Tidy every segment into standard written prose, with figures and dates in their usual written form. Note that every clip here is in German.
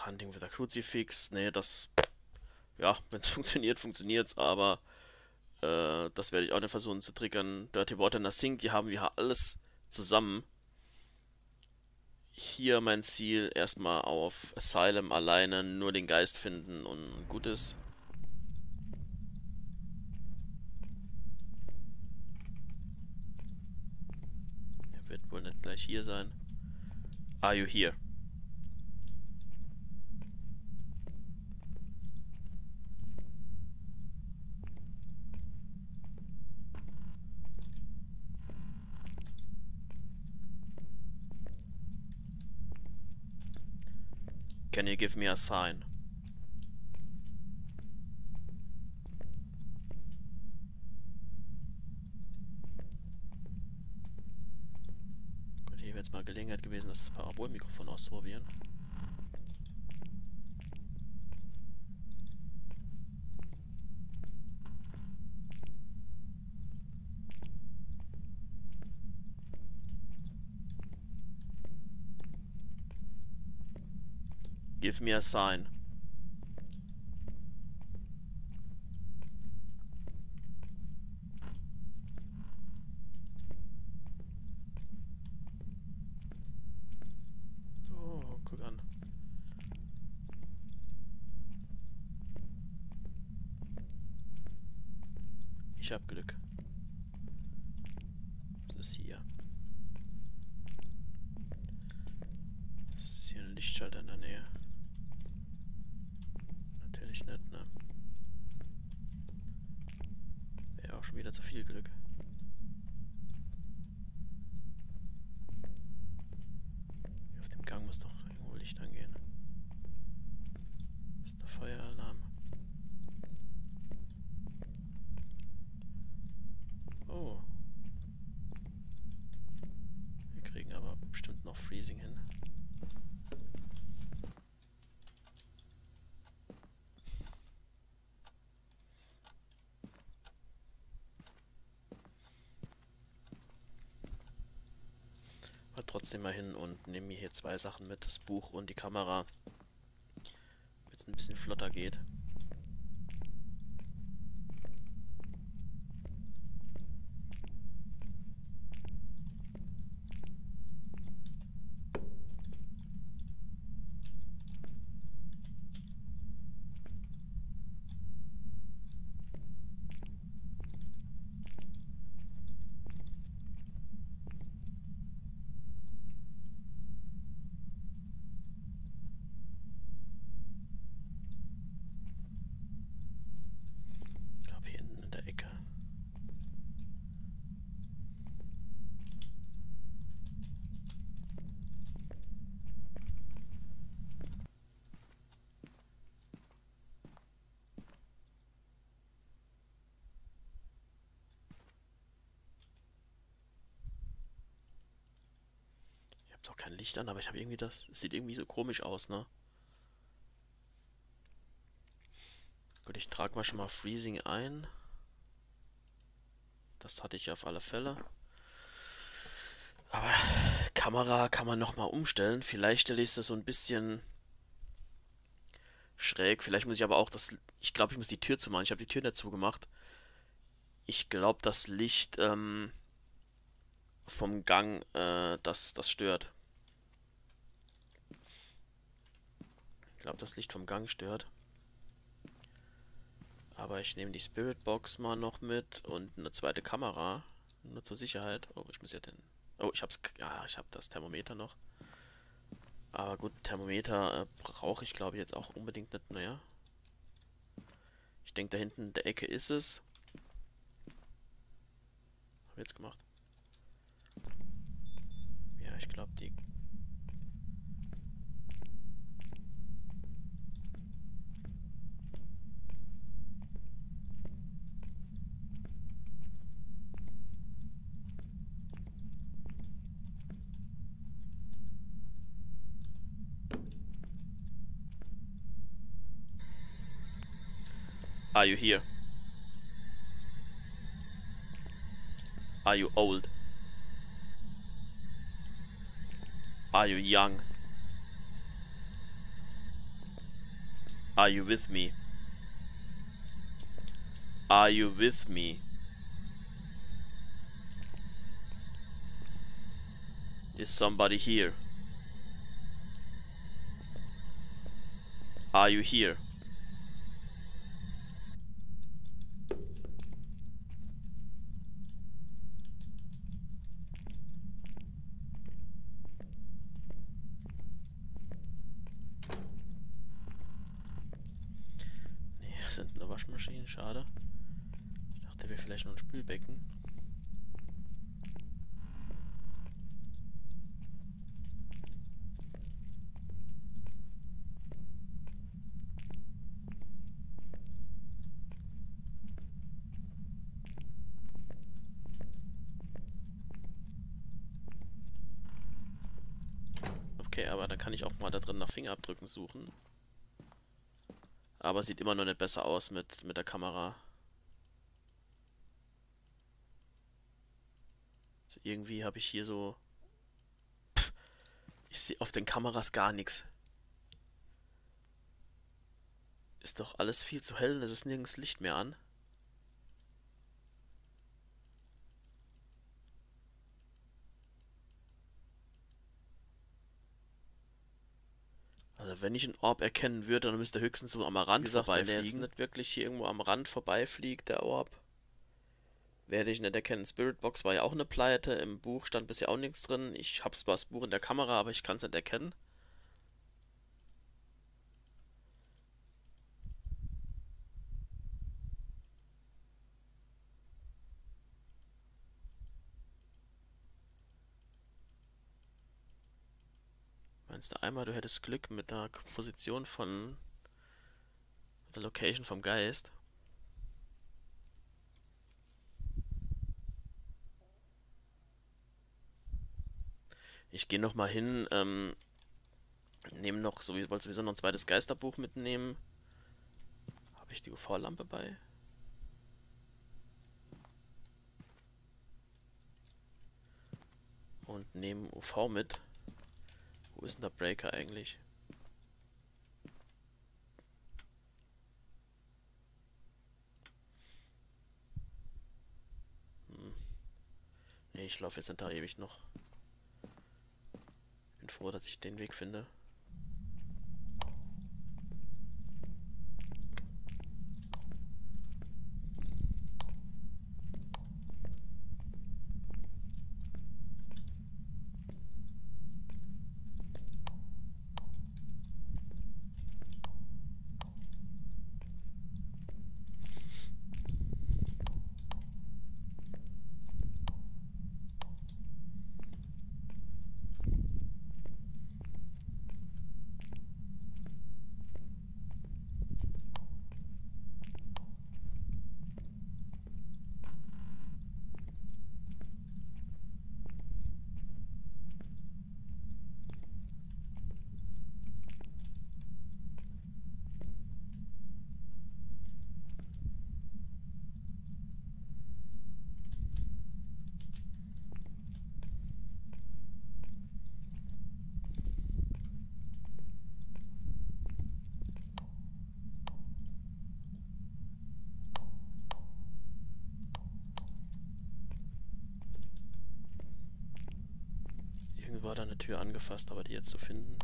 Hunting with a Crucifix. Nee, das, ja, wenn es funktioniert, funktioniert's, aber das werde ich auch nicht versuchen zu triggern. Dirty Water Nothing, die haben wir alles zusammen. Hier mein Ziel, erstmal auf Asylum alleine, nur den Geist finden und gut ist. Er wird wohl nicht gleich hier sein. Are you here? Can you give me a sign? Gut, hier wäre jetzt mal Gelegenheit gewesen, das Parabolmikrofon auszuprobieren. Give me a sign. Oh, guck an. Ich hab Glück. Was ist hier? Ist hier ein Lichtschalter in der Nähe? Natürlich nicht, ne? Wäre auch schon wieder zu viel Glück. Auf dem Gang muss doch irgendwo Licht angehen. Das ist der Feueralarm. Oh. Wir kriegen aber bestimmt noch Freezing hin. Aber trotzdem mal hin und nehme mir hier 2 Sachen mit, das Buch und die Kamera, damit es ein bisschen flotter geht. Ich glaube hier hinten in der Ecke. Ich habe doch kein Licht an, aber ich habe irgendwie das. Es sieht irgendwie so komisch aus, ne? Gut, ich trage mal schon mal Freezing ein. Das hatte ich auf alle Fälle. Aber Kamera kann man nochmal umstellen. Vielleicht stelle ich es so ein bisschen schräg. Vielleicht muss ich aber auch das. Ich glaube, ich muss die Tür zumachen. Ich habe die Tür nicht zugemacht. Ich glaube, das Licht vom Gang, das stört. Ich glaube, das Licht vom Gang stört. Aber ich nehme die Spirit Box mal noch mit und eine zweite Kamera. Nur zur Sicherheit. Oh, ich muss ja den. Oh, ich hab's. Ja, ich habe das Thermometer noch. Aber gut, Thermometer brauche ich glaube ich jetzt auch unbedingt nicht mehr. Ich denke, da hinten in der Ecke ist es. Hab ich jetzt gemacht. Ja, ich glaube, die. Are you here? Are you old? Are you young? Are you with me? Are you with me? Is somebody here? Are you here? Nee, das sind nur Waschmaschinen, schade. Ich dachte, wäre vielleicht noch ein Spülbecken. Okay, aber dann kann ich auch mal da drin nach Fingerabdrücken suchen. Aber sieht immer noch nicht besser aus mit der Kamera. Also irgendwie habe ich hier so... Ich sehe auf den Kameras gar nichts. Ist doch alles viel zu hell und es ist nirgends Licht mehr an. Also wenn ich einen Orb erkennen würde, dann müsste er höchstens so am Rand vorbeifliegen. Wenn der jetzt nicht wirklich hier irgendwo am Rand vorbeifliegt, der Orb, werde ich nicht erkennen. Spiritbox war ja auch eine Pleite, im Buch stand bisher auch nichts drin. Ich habe zwar das Buch in der Kamera, aber ich kann es nicht erkennen. Meinst du einmal, du hättest Glück mit der Position von der Location vom Geist? Ich gehe noch mal hin, nehme noch, wollte sowieso noch ein zweites Geisterbuch mitnehmen. Habe ich die UV-Lampe bei? Und nehme UV mit. Wo ist denn der Breaker eigentlich? Nee, ich laufe jetzt nicht da ewig noch. Bin froh, dass ich den Weg finde. Irgendwo hat er eine Tür angefasst, aber die jetzt zu finden.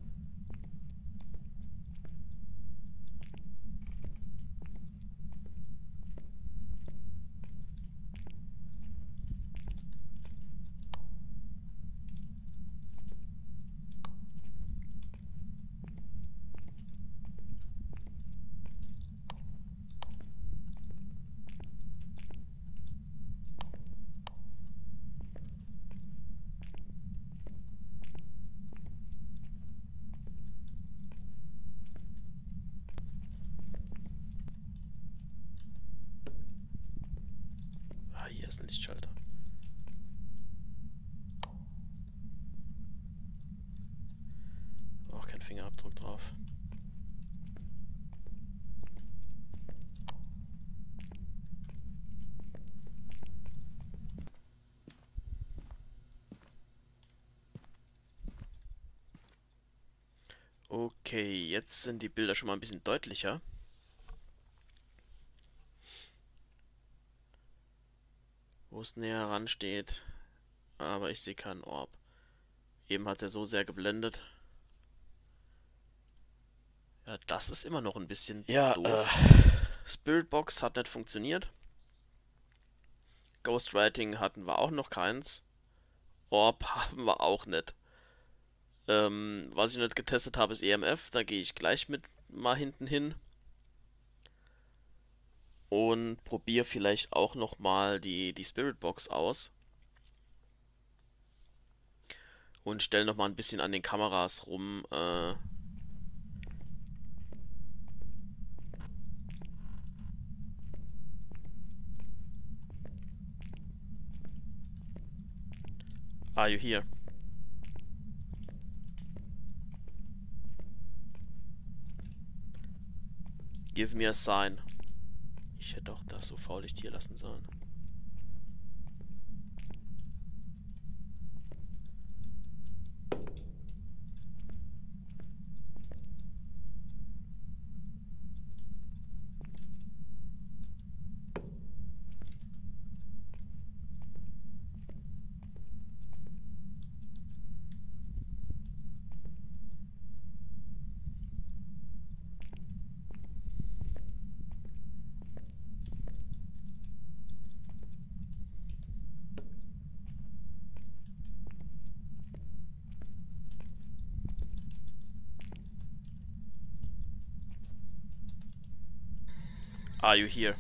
Ah, hier ist ein Lichtschalter. Auch kein Fingerabdruck drauf. Okay. Okay, jetzt sind die Bilder schon mal ein bisschen deutlicher. Wo es näher ran steht. Aber ich sehe keinen Orb. Eben hat er so sehr geblendet. Ja, das ist immer noch ein bisschen doof. Spiritbox hat nicht funktioniert. Ghostwriting hatten wir auch noch keins. Orb haben wir auch nicht. Was ich nicht getestet habe, ist EMF. Da gehe ich gleich mit mal hinten hin. Und probiere vielleicht auch nochmal die Spiritbox aus. Und stelle nochmal ein bisschen an den Kameras rum. Are you here? Give me a sign. Ich hätte doch das so Blaulicht hier lassen sollen. Are you here?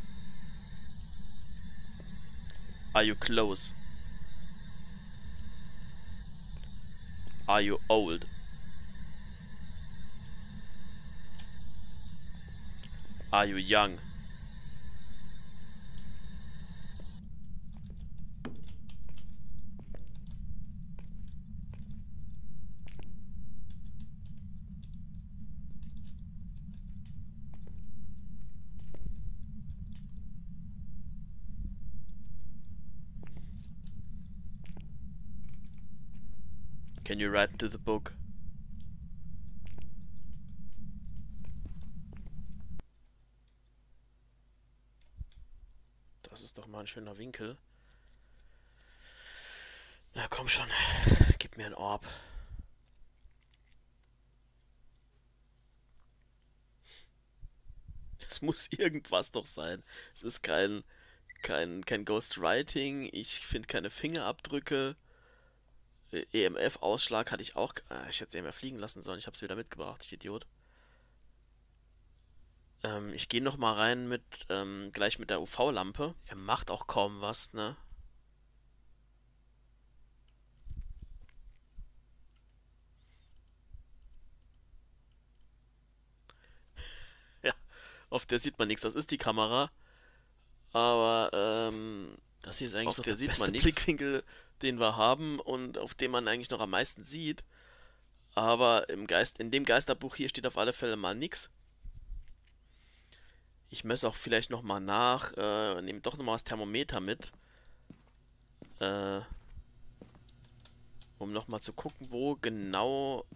Are you close? Are you old? Are you young? Can you write into the book? Das ist doch mal ein schöner Winkel. Na komm schon, gib mir ein Orb. Es muss irgendwas doch sein. Es ist kein Ghostwriting. Ich finde keine Fingerabdrücke. EMF-Ausschlag hatte ich auch. Ich hätte es EMF fliegen lassen sollen. Ich habe es wieder mitgebracht, ich Idiot. Ich gehe noch mal rein mit gleich mit der UV-Lampe. Er macht auch kaum was, ne? Ja, auf der sieht man nichts. Das ist die Kamera. Aber das hier ist eigentlich noch der beste Blickwinkel, den wir haben und auf dem man eigentlich noch am meisten sieht. Aber in dem Geisterbuch hier steht auf alle Fälle mal nichts. Ich messe auch vielleicht noch mal nach, nehme doch noch mal das Thermometer mit, um noch mal zu gucken, wo genau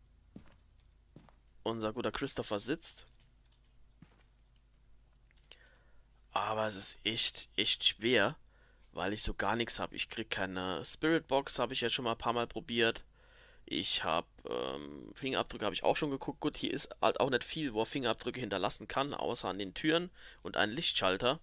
unser guter Christopher sitzt. Aber es ist echt schwer, weil ich so gar nichts habe. Ich krieg keine Spiritbox, habe ich jetzt schon mal ein paar Mal probiert. Ich habe Fingerabdrücke habe ich auch schon geguckt. Gut, hier ist halt auch nicht viel, wo er Fingerabdrücke hinterlassen kann, außer an den Türen und einen Lichtschalter.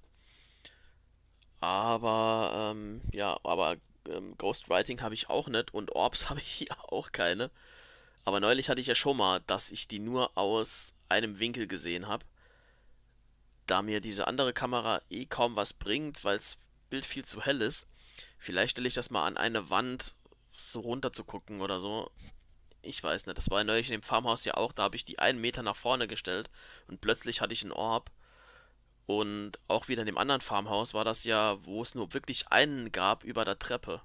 Aber Ghostwriting habe ich auch nicht und Orbs habe ich hier auch keine. Aber neulich hatte ich ja schon mal, dass ich die nur aus einem Winkel gesehen habe. Da mir diese andere Kamera eh kaum was bringt, weil das Bild viel zu hell ist. Vielleicht stelle ich das mal an eine Wand, so runter zu gucken oder so. Ich weiß nicht, das war ja neulich in dem Farmhaus ja auch, da habe ich die einen Meter nach vorne gestellt und plötzlich hatte ich einen Orb. Und auch wieder in dem anderen Farmhaus war das ja, wo es nur wirklich einen gab über der Treppe.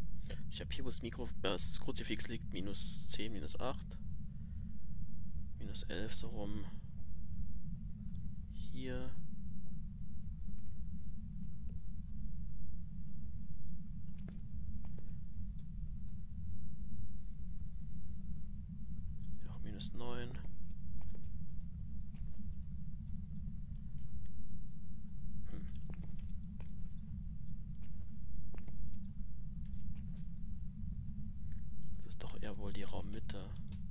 Ich habe hier, wo das Kruzifix liegt, -10, -8, -11 so rum. Hier. Auch -9. Das ist doch eher wohl die Raummitte.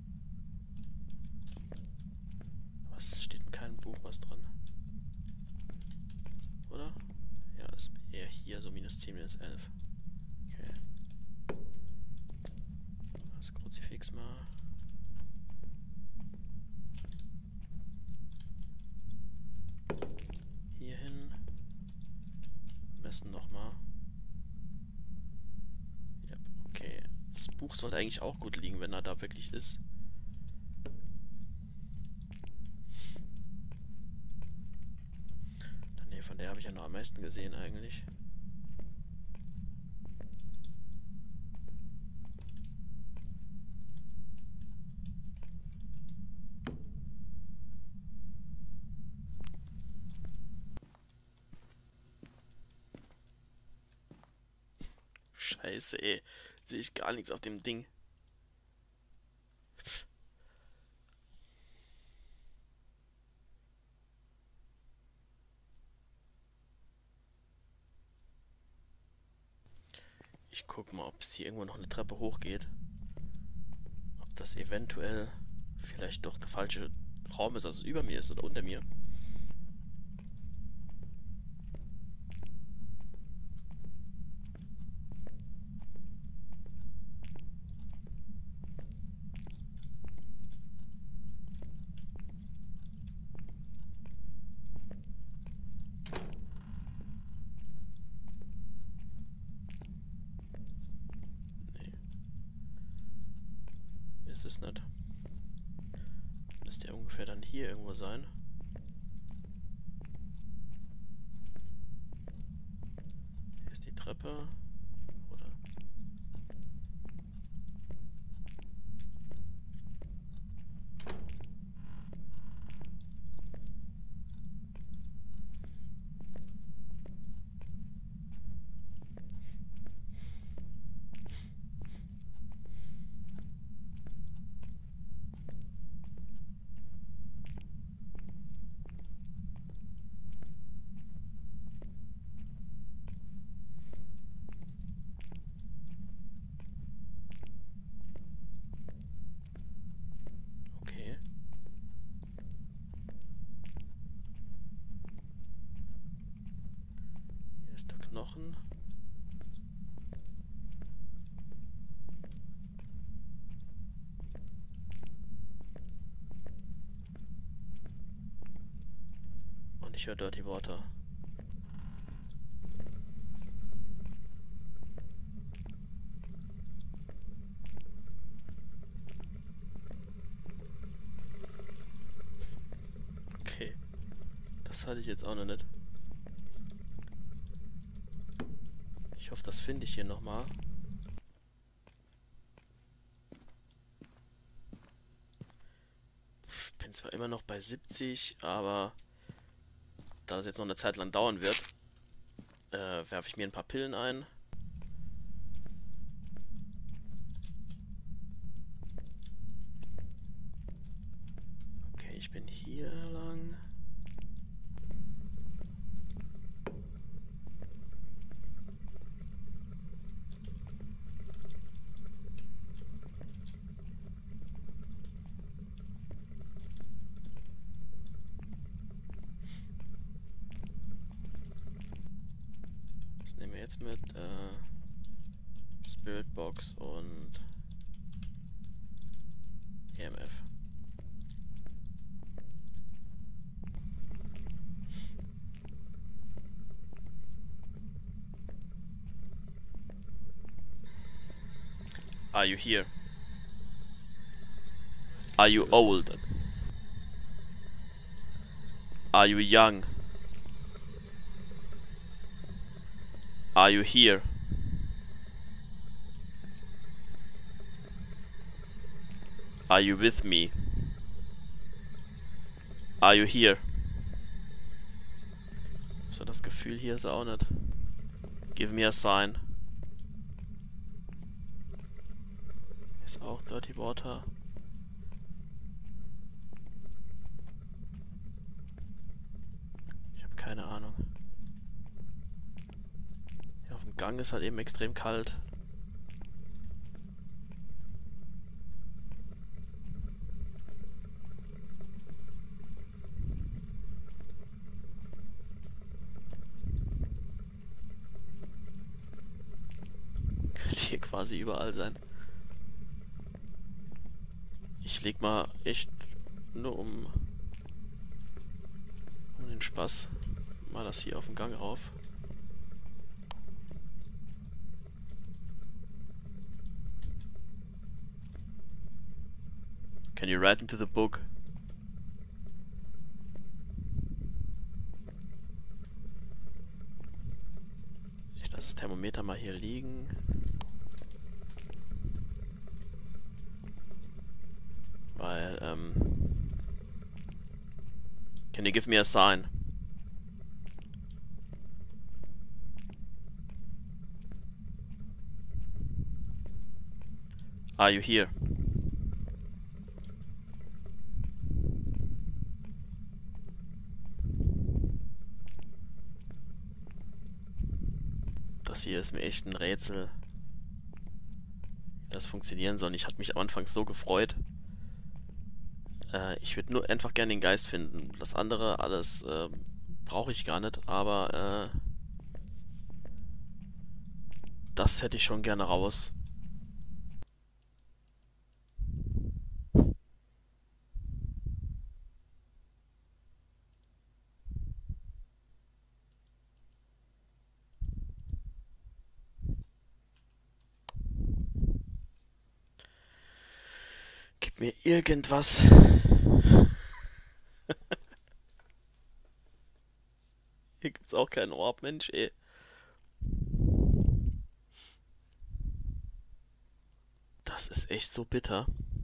Was steht in keinem Buch was dran? Oder? Ja, ist eher hier, so -10, -11. Okay. Das Kruzifix mal. Hier hin. Messen nochmal. Ja, okay. Das Buch sollte eigentlich auch gut liegen, wenn er da wirklich ist. Nee, von der habe ich ja noch am meisten gesehen eigentlich. Scheiße, ey. Sehe ich gar nichts auf dem Ding. Ich guck mal, ob es hier irgendwo noch eine Treppe hochgeht. Ob das eventuell vielleicht doch der falsche Raum ist, also über mir ist oder unter mir. Ist es nicht. Müsste ja ungefähr dann hier irgendwo sein. Hier ist die Treppe. Oder? Okay. Hier ist der Knochen. Und ich höre Dirty Water. Okay. Das hatte ich jetzt auch noch nicht. Ich hoffe, das finde ich hier nochmal. Bin zwar immer noch bei 70, aber da das jetzt noch eine Zeit lang dauern wird, werfe ich mir ein paar Pillen ein. Okay, ich bin hier lang. Was nehmen wir jetzt mit? Spirit Box und EMF. Are you here? Are you old? Are you young? Are you here? Are you with me? Are you here? So das Gefühl, hier ist er auch nicht. Give me a sign. Ist auch Dirty Water. Ich habe keine Ahnung. Ja, auf dem Gang ist halt eben extrem kalt. Könnte hier quasi überall sein. Ich leg mal echt nur um den Spaß mal das hier auf den Gang rauf. Can you write into the book? Ich lasse das Thermometer mal hier liegen. Weil, can you give me a sign? Are you here? Das hier ist mir echt ein Rätsel, wie das funktionieren soll. Ich hatte mich am Anfang so gefreut. Ich würde nur einfach gerne den Geist finden. Das andere, alles, brauche ich gar nicht, aber, das hätte ich schon gerne raus. Gib mir irgendwas. Hier gibt's auch keinen Orb, Mensch, ey. Das ist echt so bitter.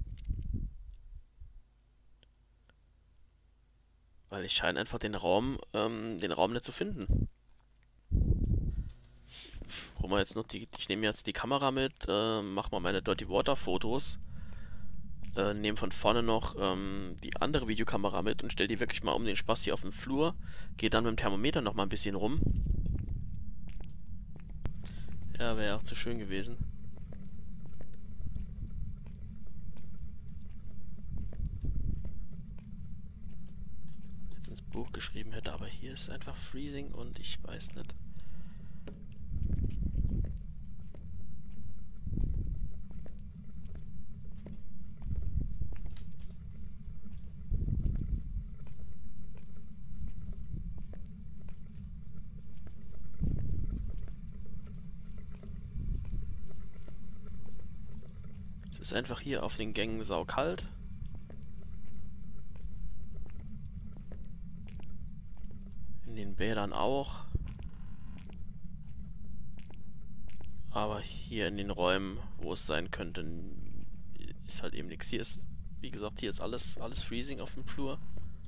Weil ich scheine einfach den Raum nicht zu finden. Hol mal jetzt noch ich nehme jetzt die Kamera mit, mach mal meine Dirty Water Fotos. Nehme von vorne noch die andere Videokamera mit und stell die wirklich mal um den Spaß hier auf dem Flur. Gehe dann mit dem Thermometer noch mal ein bisschen rum. Ja, wäre auch zu schön gewesen. Jetzt ins Buch geschrieben hätte, aber hier ist einfach Freezing und ich weiß nicht. Es ist einfach hier auf den Gängen saukalt. In den Bädern auch. Aber hier in den Räumen, wo es sein könnte, ist halt eben nichts. Hier ist, wie gesagt, hier ist alles Freezing auf dem Flur.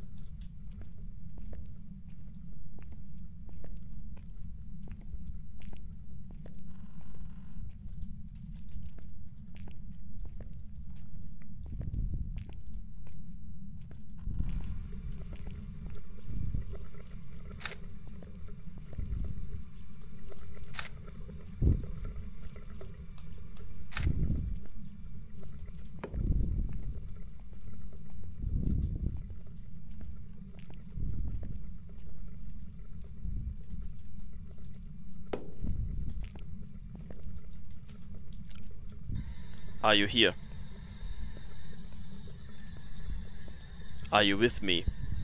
Are you here? Are you with me?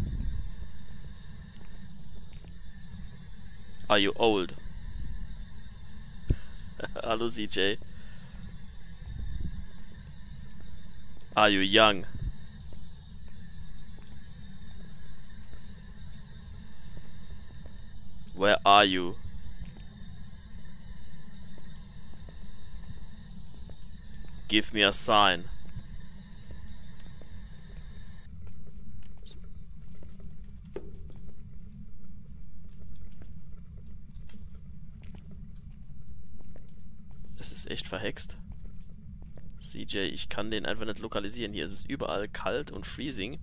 Are you old? Hallo CJ. Are you young? Where are you? Give me a sign. ist echt verhext. CJ, ich kann den einfach nicht lokalisieren. Hier ist es überall kalt und freezing.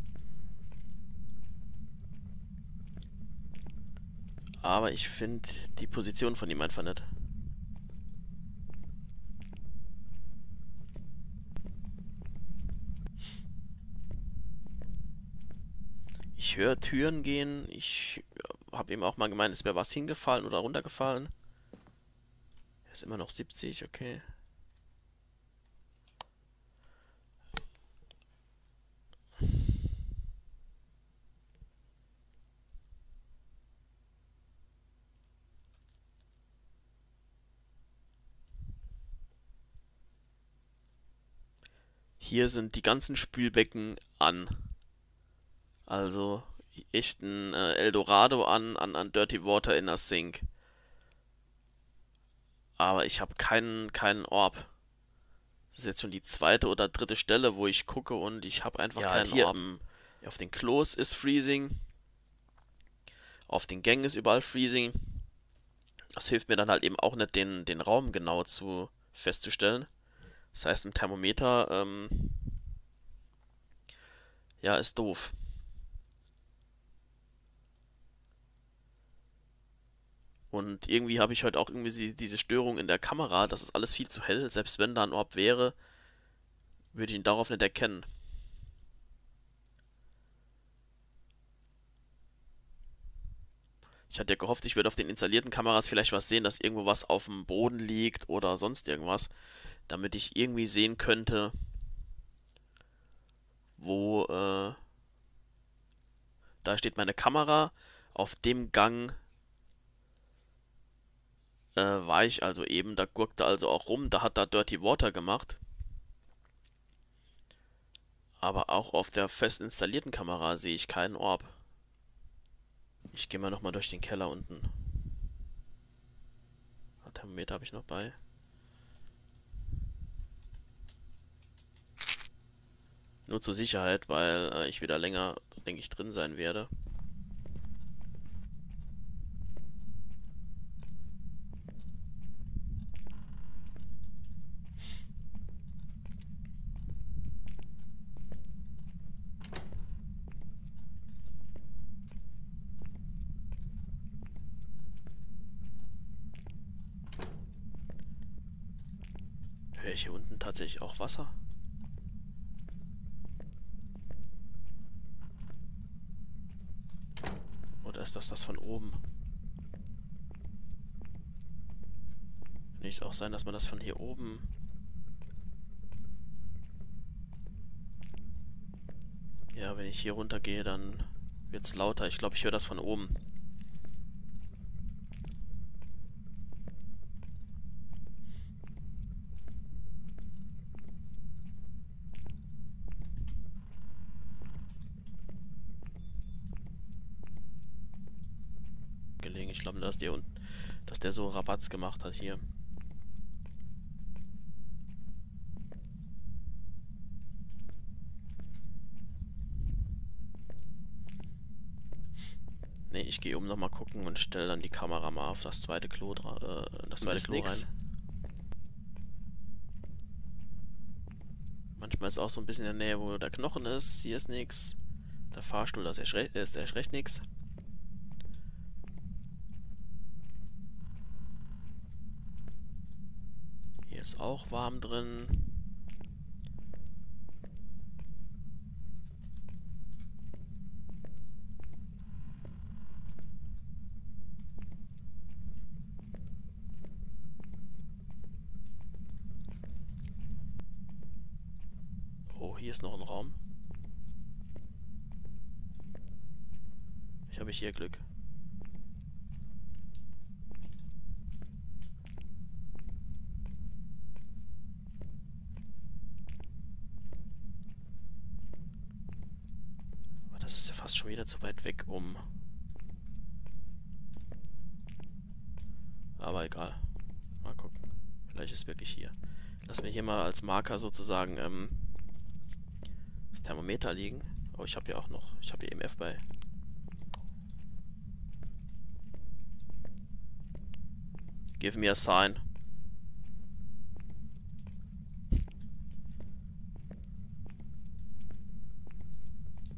Aber ich finde die Position von ihm einfach nicht. Ich höre Türen gehen. Ich habe ihm auch mal gemeint, es wäre was hingefallen oder runtergefallen. Er ist immer noch 70, okay. Hier sind die ganzen Spülbecken an. Also echt ein Eldorado an Dirty Water in der Sink. Aber ich habe keinen Orb. Das ist jetzt schon die zweite oder dritte Stelle, wo ich gucke und ich habe einfach keinen Orb. Auf den Klos ist Freezing. Auf den Gängen ist überall Freezing. Das hilft mir dann halt eben auch nicht, den Raum genau festzustellen. Das heißt, ein Thermometer, ja, ist doof. Und irgendwie habe ich heute auch irgendwie diese Störung in der Kamera, das ist alles viel zu hell. Selbst wenn da ein Orb wäre, würde ich ihn darauf nicht erkennen. Ich hatte ja gehofft, ich würde auf den installierten Kameras vielleicht was sehen, dass irgendwo was auf dem Boden liegt oder sonst irgendwas, damit ich irgendwie sehen könnte, wo, da steht meine Kamera, auf dem Gang war ich also eben, da gurkte also auch rum, da hat da Dirty Water gemacht. Aber auch auf der fest installierten Kamera sehe ich keinen Orb. Ich gehe mal nochmal durch den Keller unten. Thermometer habe ich noch bei. Nur zur Sicherheit, weil ich wieder länger, denke ich, drin sein werde. Höre ich hier unten tatsächlich auch Wasser? Oder ist das von oben? Kann nicht auch sein, dass man das von hier oben... Ja, wenn ich hier runter gehe, dann wird es lauter. Ich glaube, ich höre das von oben. Gelegen. Ich glaube, dass der so Rabatz gemacht hat hier. Ne, ich gehe oben nochmal gucken und stelle dann die Kamera mal auf das zweite Klo, rein. Manchmal ist auch so ein bisschen in der Nähe, wo der Knochen ist. Hier ist nichts. Der Fahrstuhl, ist erst recht nichts. Hier ist auch warm drin. Oh, hier ist noch ein Raum. Ich habe hier Glück. Aber das ist ja fast schon wieder zu weit weg, um... Aber egal. Mal gucken. Vielleicht ist es wirklich hier. Lass mir hier mal als Marker sozusagen das Thermometer liegen. Oh, ich habe hier auch noch... Ich habe hier EMF bei. Give me a sign.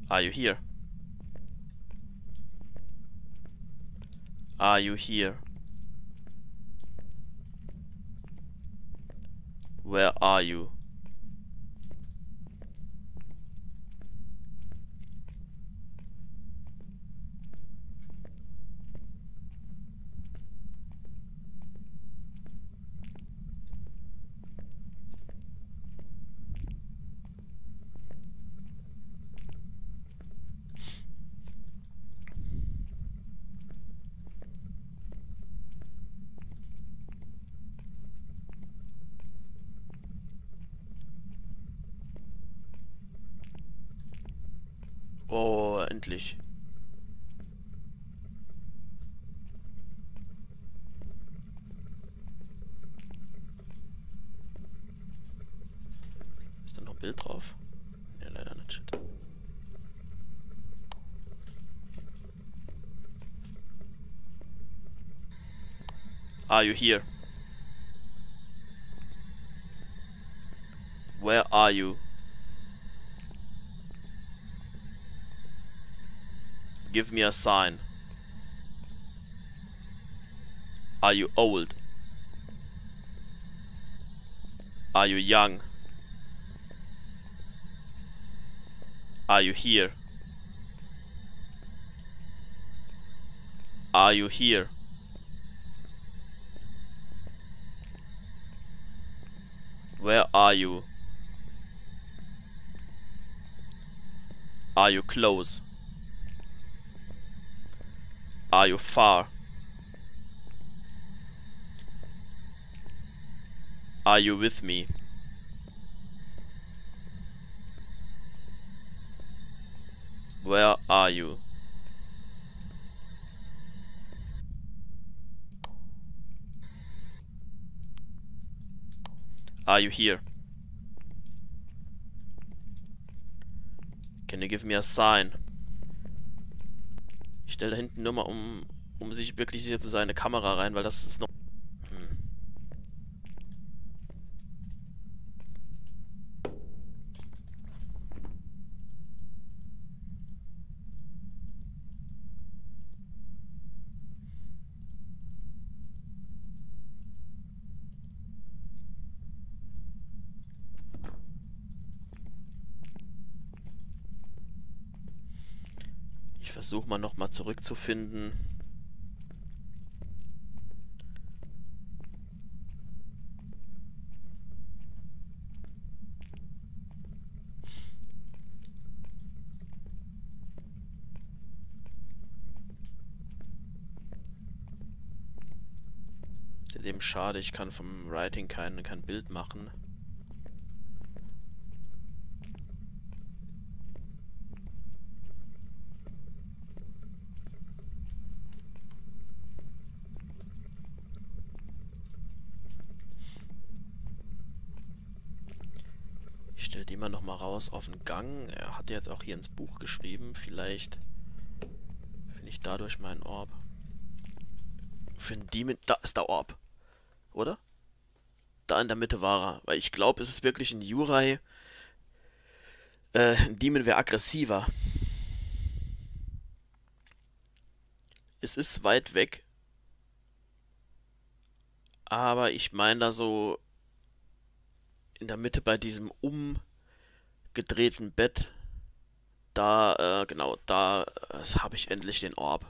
Are you here? Are you here? Where are you? Oh, endlich. Ist da noch ein Bild drauf? Ja, leider nicht. Shit. Are you here? Where are you? Give me a sign. Are you old? Are you young? Are you here? Are you here? Where are you? Are you close? Are you far? Are you with me? Where are you? Are you here? Can you give me a sign? Ich stelle da hinten nur mal um sich wirklich sicher zu sein, eine Kamera rein, weil das ist noch... Hm. Ich versuche mal nochmal zurückzufinden. Ist eben schade, ich kann vom Writing kein Bild machen. Ich stelle die mal nochmal raus auf den Gang. Er hat jetzt auch hier ins Buch geschrieben. Vielleicht finde ich dadurch meinen Orb. Für einen Demon... Da ist der Orb. Oder? Da in der Mitte war er. Weil ich glaube, es ist wirklich ein Yurai. Ein Demon wäre aggressiver. Es ist weit weg. Aber ich meine da so... in der Mitte bei diesem umgedrehten Bett, da, genau, da habe ich endlich den Orb.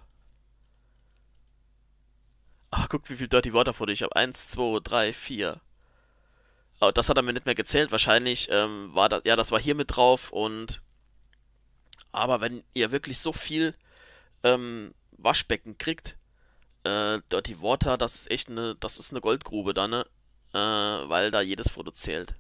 Ach, guck, wie viel Dirty Water ich habe. 1, 2, 3, 4. Aber das hat er mir nicht mehr gezählt. Wahrscheinlich war das, ja, das war hier mit drauf und, aber wenn ihr wirklich so viel Waschbecken kriegt, Dirty Water, das ist eine Goldgrube dann, ne? Weil da jedes Foto zählt.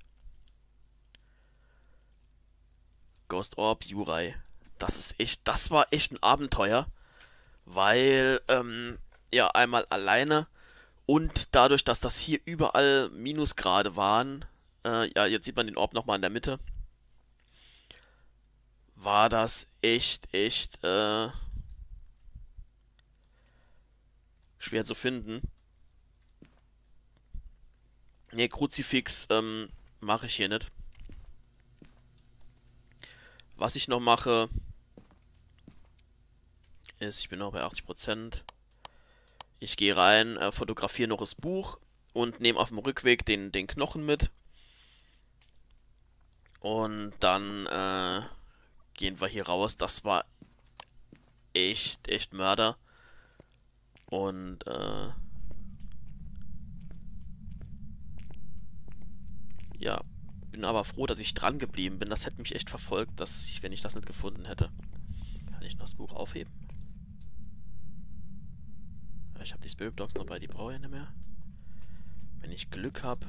Ghost Orb, Yurai. Das war echt ein Abenteuer, weil, ja, einmal alleine und dadurch, dass das hier überall Minusgrade waren, ja, jetzt sieht man den Orb nochmal in der Mitte, war das echt, schwer zu finden. Ne, Kruzifix, mache ich hier nicht. Was ich noch mache, ist. Ich bin noch bei 80%. Ich gehe rein, fotografiere noch das Buch und nehme auf dem Rückweg den Knochen mit. Und dann gehen wir hier raus. Das war echt Mörder. Und ja, bin aber froh, dass ich dran geblieben bin. Das hätte mich echt verfolgt, wenn ich das nicht gefunden hätte. Kann ich noch das Buch aufheben? Ich habe die Spirit Box noch bei, die brauche ich nicht mehr. Wenn ich Glück habe,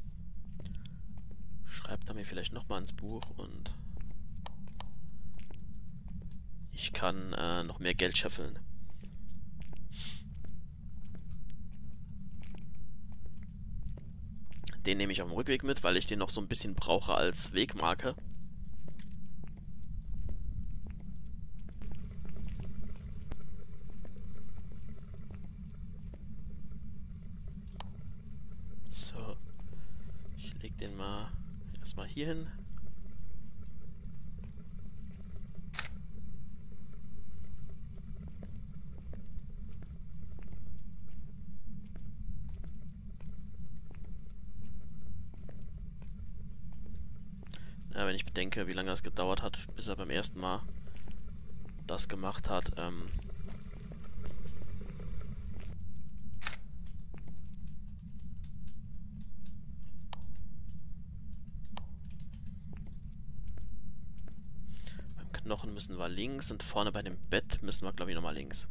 schreibt er mir vielleicht nochmal ins Buch und ich kann noch mehr Geld scheffeln. Den nehme ich auf dem Rückweg mit, weil ich den noch so ein bisschen brauche als Wegmarke. So, ich lege den mal erstmal hier hin. Ja, wenn ich bedenke, wie lange es gedauert hat, bis er beim ersten Mal das gemacht hat, beim Knochen müssen wir links und vorne bei dem Bett müssen wir, glaube ich, nochmal links.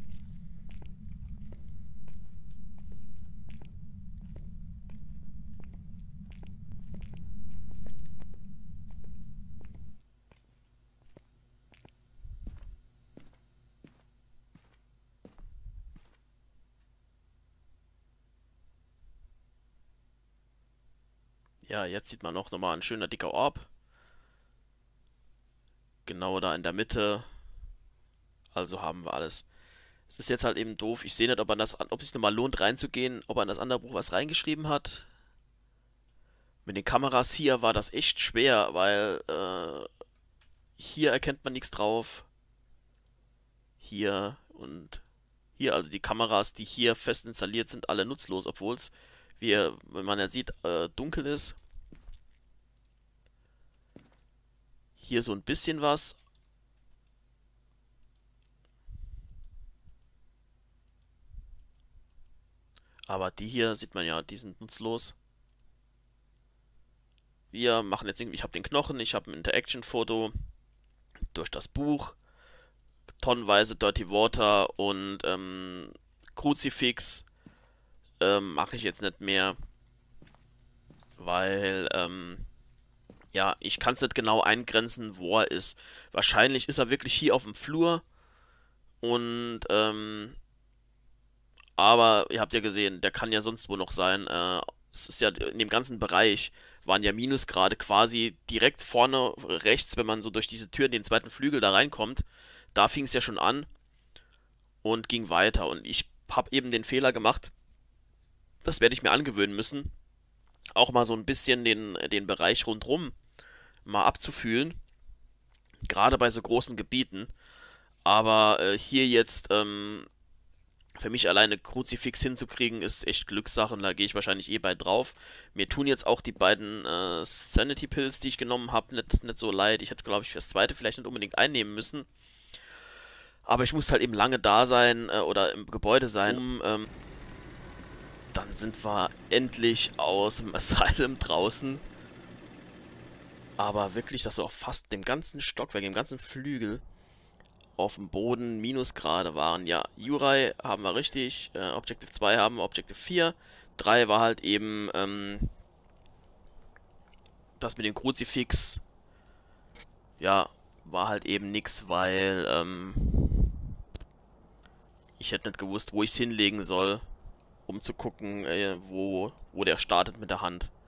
Ja, jetzt sieht man auch nochmal ein schöner dicker Orb. Genau da in der Mitte. Also haben wir alles. Es ist jetzt halt eben doof. Ich sehe nicht, ob es sich nochmal lohnt reinzugehen, ob er in das andere Buch was reingeschrieben hat. Mit den Kameras hier war das echt schwer, weil hier erkennt man nichts drauf. Hier und hier, also die Kameras, die hier fest installiert sind, alle nutzlos, obwohl es, wenn man ja sieht, dunkel ist. Hier so ein bisschen was. Aber die hier sieht man ja, die sind nutzlos. Wir machen jetzt irgendwie, ich habe den Knochen, ich habe ein Interaction-Foto durch das Buch, tonnenweise Dirty Water und Kruzifix mache ich jetzt nicht mehr, weil ja, ich kann es nicht genau eingrenzen, wo er ist. Wahrscheinlich ist er wirklich hier auf dem Flur und aber ihr habt ja gesehen, der kann ja sonst wo noch sein. Es ist ja in dem ganzen Bereich waren ja Minusgrade quasi direkt vorne rechts, wenn man so durch diese Tür in den zweiten Flügel da reinkommt. Da fing es ja schon an und ging weiter. Und ich habe eben den Fehler gemacht, das werde ich mir angewöhnen müssen, auch mal so ein bisschen den Bereich rundrum mal abzufühlen. Gerade bei so großen Gebieten. Aber hier jetzt für mich alleine Kruzifix hinzukriegen, ist echt Glückssache und da gehe ich wahrscheinlich eh bald drauf. Mir tun jetzt auch die beiden Sanity Pills, die ich genommen habe, nicht so leid. Ich hätte, glaube ich, das zweite vielleicht nicht unbedingt einnehmen müssen. Aber ich muss halt eben lange da sein oder im Gebäude sein. Dann sind wir endlich aus dem Asylum draußen. Aber wirklich, dass so auf fast dem ganzen Stockwerk, dem ganzen Flügel auf dem Boden Minusgrade waren. Ja, Jurai haben wir richtig, Objective 2 haben wir, Objective 4. 3 war halt eben das mit dem Kruzifix. Ja, war halt eben nix, weil ich hätte nicht gewusst, wo ich es hinlegen soll, um zu gucken, wo der startet mit der Hand.